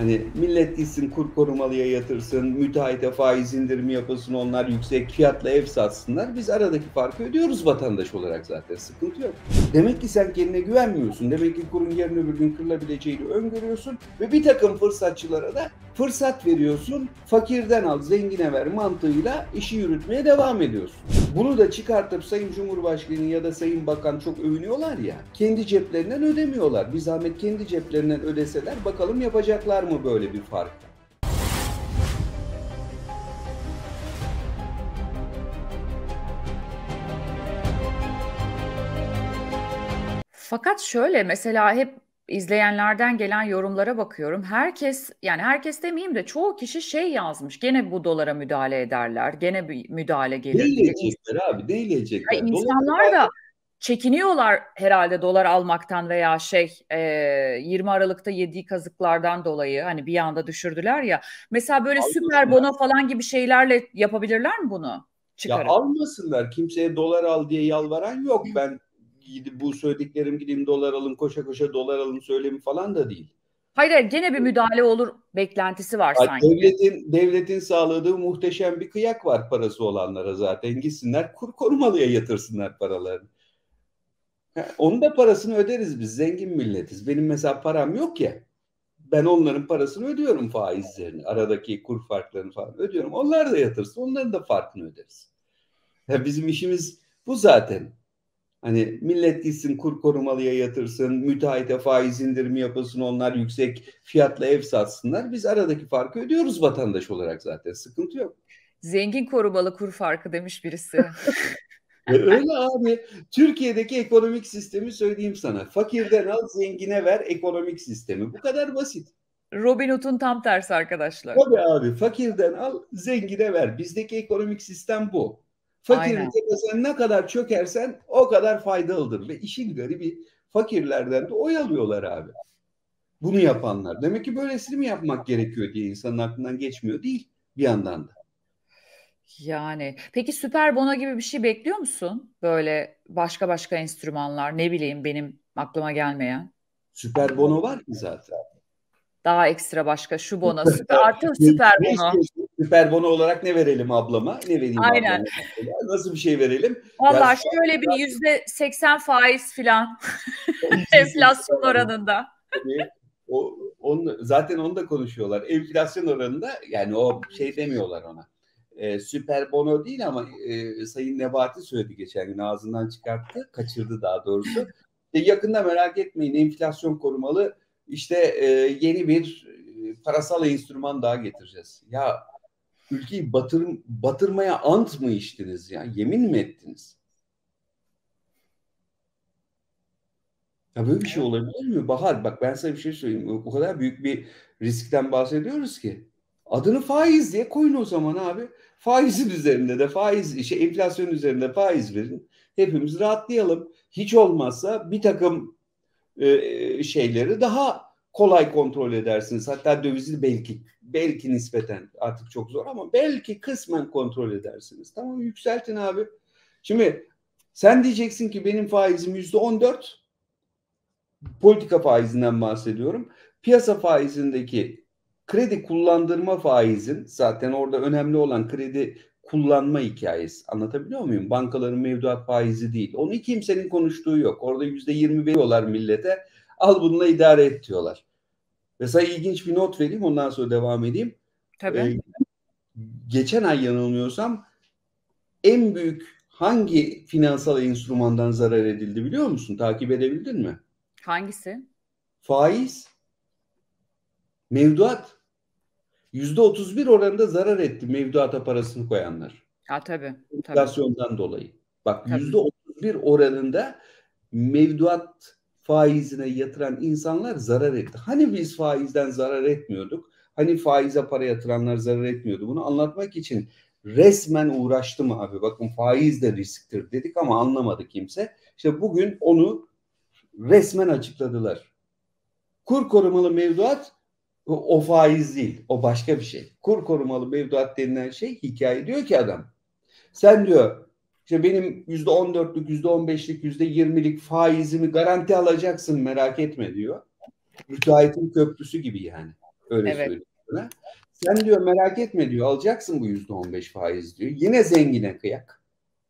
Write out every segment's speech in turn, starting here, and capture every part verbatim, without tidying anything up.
Hani millet gitsin kur korumalıya yatırsın, müteahhite faiz indirimi yapılsın, onlar yüksek fiyatla ev satsınlar. Biz aradaki farkı ödüyoruz vatandaş olarak zaten. Sıkıntı yok. Demek ki sen kendine güvenmiyorsun. Demek ki kurun yarın öbür gün kırılabileceğini öngörüyorsun ve bir takım fırsatçılara da fırsat veriyorsun. Fakirden al, zengine ver mantığıyla işi yürütmeye devam ediyorsun. Bunu da çıkartıp Sayın Cumhurbaşkanı ya da Sayın Bakan çok övünüyorlar ya, kendi ceplerinden ödemiyorlar. Bir zahmet kendi ceplerinden ödeseler bakalım yapacaklar mı böyle bir fark? Fakat şöyle mesela hep izleyenlerden gelen yorumlara bakıyorum. Herkes yani herkes demeyeyim de çoğu kişi şey yazmış. Gene bu dolara müdahale ederler. Gene bir müdahale gelir Neyle diye. edecekler abi? Neyle Ya edecekler? Dolar insanlar da çekiniyorlar herhalde dolar almaktan veya şey e, yirmi Aralık'ta yediği kazıklardan dolayı hani bir anda düşürdüler ya. Mesela böyle süper almasınlar. bono falan gibi şeylerle yapabilirler mi bunu? Ya Çıkarıp. almasınlar. Kimseye dolar al diye yalvaran yok. Ben gidip bu söylediklerim gideyim dolar alın, koşa koşa dolar alın söylemi falan da değil. Hayır, hayır, gene bir müdahale olur beklentisi var Ya sanki. devletin devletin sağladığı muhteşem bir kıyak var parası olanlara zaten. Gitsinler kur korumalıya yatırsınlar paralarını. Ha, onun da parasını öderiz biz. Zengin milletiz. Benim mesela param yok ya. Ben onların parasını ödüyorum faizlerini. Aradaki kur farklarını falan ödüyorum. Onlar da yatırsın. Onların da farkını öderiz. Ya bizim işimiz bu zaten. Hani millet gitsin kur korumalıya yatırsın, müteahhite faiz indirimi yapılsın, onlar yüksek fiyatla ev satsınlar. Biz aradaki farkı ödüyoruz vatandaş olarak zaten. Sıkıntı yok. Zengin korumalı kur farkı demiş birisi. Ve öyle abi. Türkiye'deki ekonomik sistemi söyleyeyim sana. Fakirden al, zengine ver ekonomik sistemi. Bu kadar basit. Robin Hood'un tam tersi arkadaşlar. Tabii abi fakirden al, zengine ver. Bizdeki ekonomik sistem bu. Fakirin Aynen. tepesine ne kadar çökersen o kadar faydalıdır. Ve işin garibi fakirlerden de oy alıyorlar abi. Bunu yapanlar. Demek ki böylesini mi yapmak gerekiyor diye insanın aklından geçmiyor değil bir yandan da. Yani peki süper bono gibi bir şey bekliyor musun? Böyle başka başka enstrümanlar ne bileyim benim aklıma gelmeyen. Süper bono var ki zaten. Daha ekstra başka şu bono süper artı Ne, süper ne bono. istiyorsun? Süper bono olarak ne verelim ablama? Ne vereyim Aynen. ablama? Mesela? Nasıl bir şey verelim? Ya Valla şu şöyle bir yüzde seksen faiz filan an enflasyon oranında. tabii. O, onu, zaten onu da konuşuyorlar. Enflasyon oranında yani o şey demiyorlar ona. E, süper bono değil ama e, Sayın Nebati söyledi geçen gün ağzından çıkarttı. Kaçırdı daha doğrusu. E, yakında merak etmeyin enflasyon korumalı işte e, yeni bir e, parasal enstrüman daha getireceğiz. Ya ülkeyi batır, batırmaya ant mı içtiniz ya? Yemin mi ettiniz? Ya böyle bir şey Evet. olabilir mi? Bahar bak ben sana bir şey söyleyeyim. O o kadar büyük bir riskten bahsediyoruz ki. Adını faiz diye koyun o zaman abi. Faizin üzerinde de faiz, işte enflasyon üzerinde faiz verin. Hepimiz rahatlayalım. Hiç olmazsa bir takım e, şeyleri daha kolay kontrol edersiniz. Hatta dövizi belki belki nispeten artık çok zor ama belki kısmen kontrol edersiniz. Tamam yükseltin abi. Şimdi sen diyeceksin ki benim faizim yüzde on dört. Politika faizinden bahsediyorum. Piyasa faizindeki kredi kullandırma faizin zaten orada önemli olan kredi kullanma hikayesi. Anlatabiliyor muyum? Bankaların mevduat faizi değil. Onu kimsenin konuştuğu yok. Orada yüzde yirmi veriyorlar millete. Al bununla idare et diyorlar. Mesela ilginç bir not vereyim ondan sonra devam edeyim. Ee, Tabii. geçen ay yanılmıyorsam en büyük hangi finansal enstrümandan zarar edildi biliyor musun? Takip edebildin mi? Hangisi? Faiz, mevduat. yüzde otuz bir oranında zarar etti mevduata parasını koyanlar. Ha tabii. Tabii. Enflasyondan dolayı. Bak Tabii. yüzde otuz bir oranında mevduat faizine yatıran insanlar zarar etti. Hani biz faizden zarar etmiyorduk? Hani faize para yatıranlar zarar etmiyordu? Bunu anlatmak için resmen uğraştım abi. Bakın faiz de risktir dedik ama anlamadı kimse. İşte bugün onu resmen açıkladılar. Kur korumalı mevduat o, o faiz değil. O başka bir şey. Kur korumalı mevduat denilen şey hikaye diyor ki adam. Sen diyor işte benim yüzde on dörtlük, yüzde on beşlik, yüzde yirmilik faizimi garanti alacaksın merak etme diyor. Müteahhitin köprüsü gibi yani. Öyle Evet. söyleyeyim sana. Sen diyor merak etme diyor, alacaksın bu yüzde on beş faiz diyor. Yine zengine kıyak.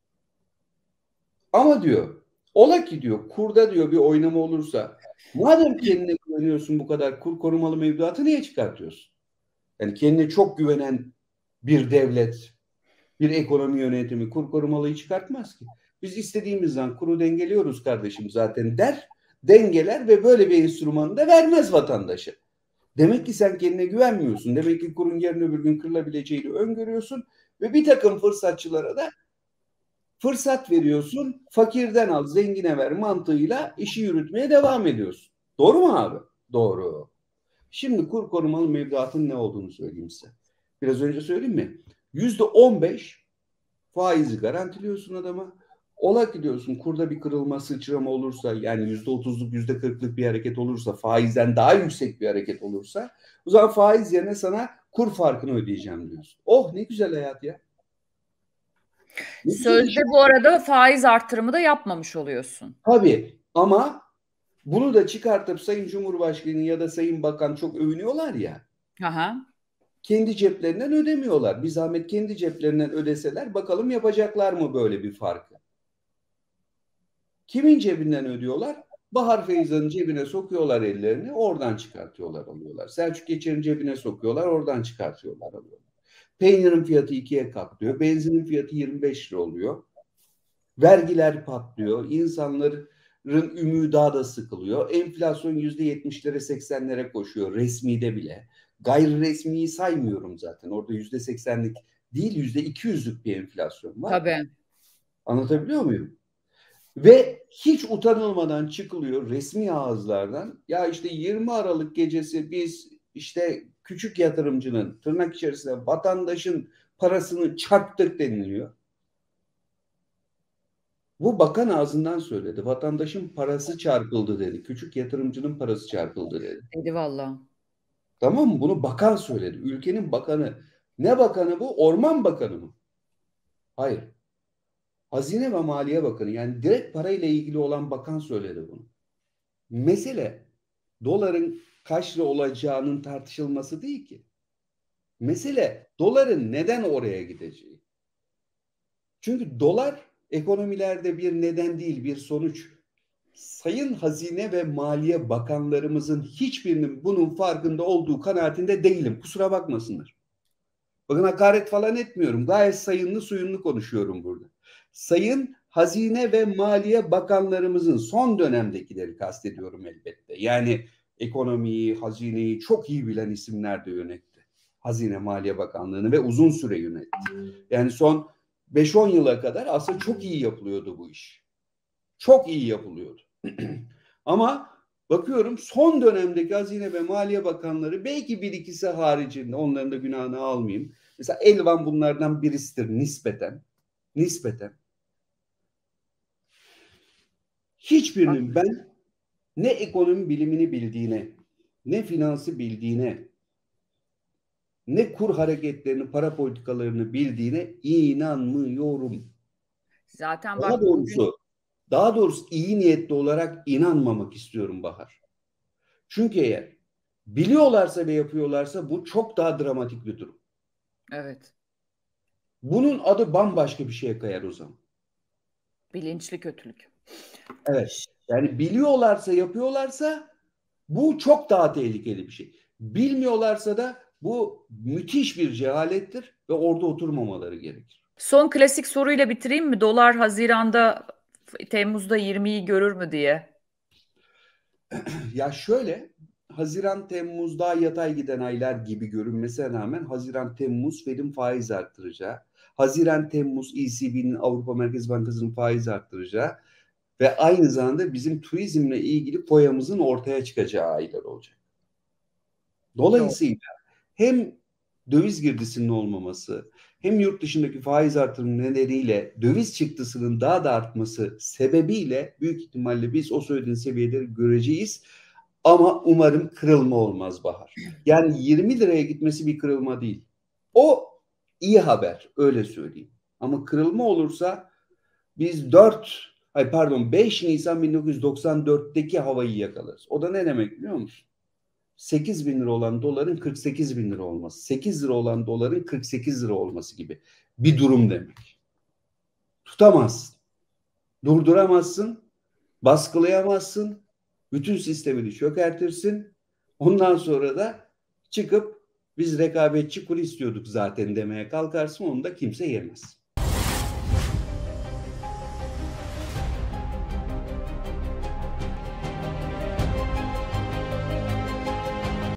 Ama diyor ola ki diyor kurda diyor bir oynama olursa, madem kendine güveniyorsun bu kadar, kur korumalı mevduatı niye çıkartıyorsun? Yani kendine çok güvenen bir devlet, bir ekonomi yönetimi kur korumalıyı çıkartmaz ki. Biz istediğimizden kuru dengeliyoruz kardeşim zaten der, dengeler ve böyle bir enstrümanı da vermez vatandaşa. Demek ki sen kendine güvenmiyorsun. Demek ki kurun yarın öbür gün kırılabileceğini öngörüyorsun ve bir takım fırsatçılara da fırsat veriyorsun. Fakirden al, zengine ver mantığıyla işi yürütmeye devam ediyorsun. Doğru mu abi? Doğru. Şimdi kur korumalı mevduatın ne olduğunu söyleyeyim size. Biraz önce söyleyeyim mi? Yüzde on beş faizi garantiliyorsun adama. Ola ki diyorsun kurda bir kırılma, sıçrama olursa, yani yüzde otuzluk, yüzde kırklık bir hareket olursa, faizden daha yüksek bir hareket olursa, o zaman faiz yerine sana kur farkını ödeyeceğim diyorsun. Oh ne güzel hayat ya. Ne güzel iş. Sözde bu arada faiz artırımı da yapmamış oluyorsun. Tabii ama bunu da çıkartıp Sayın Cumhurbaşkanı ya da Sayın Bakan çok övünüyorlar ya. Aha. Kendi ceplerinden ödemiyorlar. Bir zahmet kendi ceplerinden ödeseler bakalım yapacaklar mı böyle bir farkı? Kimin cebinden ödüyorlar? Bahar Feyza'nın cebine sokuyorlar ellerini, oradan çıkartıyorlar alıyorlar. Selçuk Geçer'in cebine sokuyorlar, oradan çıkartıyorlar alıyorlar. Peynirin fiyatı ikiye katlıyor, benzinin fiyatı yirmi beş lira oluyor. Vergiler patlıyor, insanların ümidi daha da sıkılıyor. Enflasyon yüzde yetmişlere seksenlere koşuyor resmide bile. Gayri resmiyi saymıyorum zaten. Orada yüzde seksenlik değil, yüzde iki yüzlük bir enflasyon var. Tabii. Anlatabiliyor muyum? Ve hiç utanılmadan çıkılıyor resmi ağızlardan. Ya işte yirmi Aralık gecesi biz işte küçük yatırımcının, tırnak içerisinde vatandaşın parasını çarptık deniliyor. Bu bakan ağzından söyledi. Vatandaşın parası çarpıldı dedi. Küçük yatırımcının parası çarpıldı dedi. Dedi valla. Tamam mı? Bunu bakan söyledi. Ülkenin bakanı. Ne bakanı bu? Orman Bakanı mı? Hayır. Hazine ve Maliye Bakanı, yani direkt parayla ilgili olan bakan söyledi bunu. Mesele doların kaç lira olacağının tartışılması değil ki. Mesele doların neden oraya gideceği. Çünkü dolar ekonomilerde bir neden değil, bir sonuç. Sayın Hazine ve Maliye Bakanlarımızın hiçbirinin bunun farkında olduğu kanaatinde değilim. Kusura bakmasınlar. Bakın hakaret falan etmiyorum. Gayet sayınlı suyunlu konuşuyorum burada. Sayın Hazine ve Maliye Bakanlarımızın son dönemdekileri kastediyorum elbette. Yani ekonomiyi, hazineyi çok iyi bilen isimler de yönetti. Hazine Maliye Bakanlığı'nı ve uzun süre yönetti. Yani son beş on yıla kadar aslında çok iyi yapılıyordu bu iş. Çok iyi yapılıyordu. Ama bakıyorum son dönemdeki Hazine ve Maliye Bakanları, belki bir ikisi haricinde, onların da günahını almayayım. Mesela Elvan bunlardan birisidir nispeten. Nispeten. Hiçbirinin ben ne ekonomi bilimini bildiğine, ne finansı bildiğine, ne kur hareketlerini, para politikalarını bildiğine inanmıyorum. Zaten Daha bak doğrusu, bugün daha doğrusu iyi niyetli olarak inanmamak istiyorum Bahar. Çünkü eğer biliyorlarsa ve yapıyorlarsa bu çok daha dramatik bir durum. evet, Bunun adı bambaşka bir şeye kayar o zaman. bilinçli kötülük. Evet. Yani biliyorlarsa, yapıyorlarsa bu çok daha tehlikeli bir şey. Bilmiyorlarsa da bu müthiş bir cehalettir ve orada oturmamaları gerekir. Son klasik soruyla bitireyim mi? Dolar Haziran'da, Temmuz'da yirmiyi görür mü diye. Ya şöyle, Haziran, Temmuz daha yatay giden aylar gibi görünmesine rağmen Haziran, Temmuz Fed'in faiz arttıracağı, Haziran, Temmuz E C B'nin, Avrupa Merkez Bankası'nın faiz arttıracağı ve aynı zamanda bizim turizmle ilgili foyamızın ortaya çıkacağı aylar olacak. Doğru. Dolayısıyla hem döviz girdisinin olmaması, hem yurt dışındaki faiz artırımı nedeniyle döviz çıktısının daha da artması sebebiyle büyük ihtimalle biz o söylediğin seviyeleri göreceğiz. Ama umarım kırılma olmaz Bahar. Yani yirmi liraya gitmesi bir kırılma değil. O iyi haber, öyle söyleyeyim. Ama kırılma olursa biz dört, ay pardon beş Nisan bin dokuz yüz doksan dörtteki havayı yakalarız. O da ne demek biliyor musun? sekiz bin lira olan doların kırk sekiz bin lira olması, sekiz lira olan doların kırk sekiz lira olması gibi bir durum demek. Tutamazsın, durduramazsın, baskılayamazsın, bütün sistemini çökertirsin. Ondan sonra da çıkıp biz rekabetçi kur istiyorduk zaten demeye kalkarsın, onu da kimse yemez.